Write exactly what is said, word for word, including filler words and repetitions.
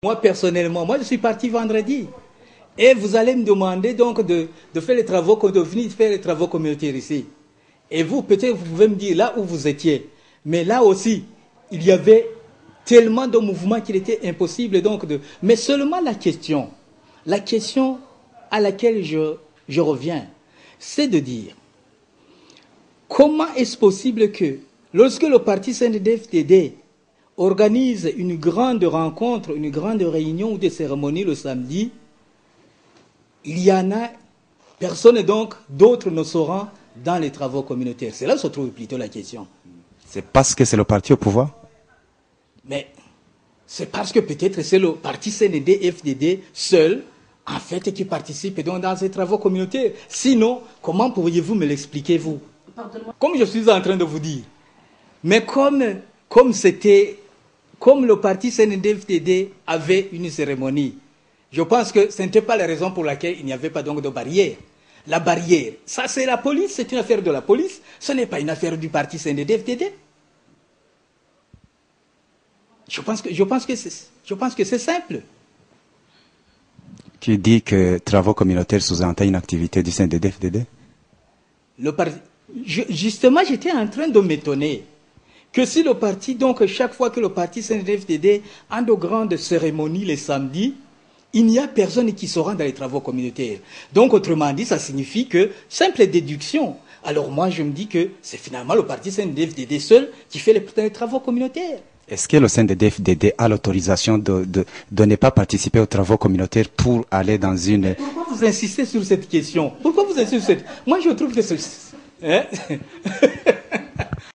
Moi, personnellement, moi, je suis parti vendredi. Et vous allez me demander donc de, de faire les travaux, de venir faire les travaux communautaires ici. Et vous, peut-être, vous pouvez me dire là où vous étiez. Mais là aussi, il y avait tellement de mouvements qu'il était impossible donc de... Mais seulement la question, la question à laquelle je, je reviens, c'est de dire, comment est-ce possible que, lorsque le parti C N D D F D D organise une grande rencontre, une grande réunion ou des cérémonies le samedi, il y en a, personne donc, d'autres ne seront dans les travaux communautaires. C'est là où se trouve plutôt la question. C'est parce que c'est le parti au pouvoir? Mais c'est parce que peut-être c'est le parti C N D D F D D seul, en fait, qui participe donc dans ces travaux communautaires. Sinon, comment pourriez-vous me l'expliquer, vous? Comme je suis en train de vous dire. Mais comme comme c'était, comme le parti C N D D F D D avait une cérémonie, je pense que ce n'était pas la raison pour laquelle il n'y avait pas donc de barrière. La barrière, ça c'est la police, c'est une affaire de la police, ce n'est pas une affaire du parti C N D D F D D. Je pense que, je pense que c'est, je pense que c'est simple. Qui dit que travaux communautaires sous-entend une activité du C N D D F D D? Le parti, je, justement, j'étais en train de m'étonner que si le parti, donc chaque fois que le parti C N D D F D D a de grandes cérémonies les samedis, il n'y a personne qui se rend dans les travaux communautaires. Donc, autrement dit, ça signifie que, simple déduction, alors moi je me dis que c'est finalement le parti C N D D F D D seul qui fait les, les travaux communautaires. Est-ce que le C N D D F D D a l'autorisation de, de, de ne pas participer aux travaux communautaires pour aller dans une... Pourquoi vous insistez sur cette question? Pourquoi vous insistez sur cette... Moi je trouve que c'est... Hein?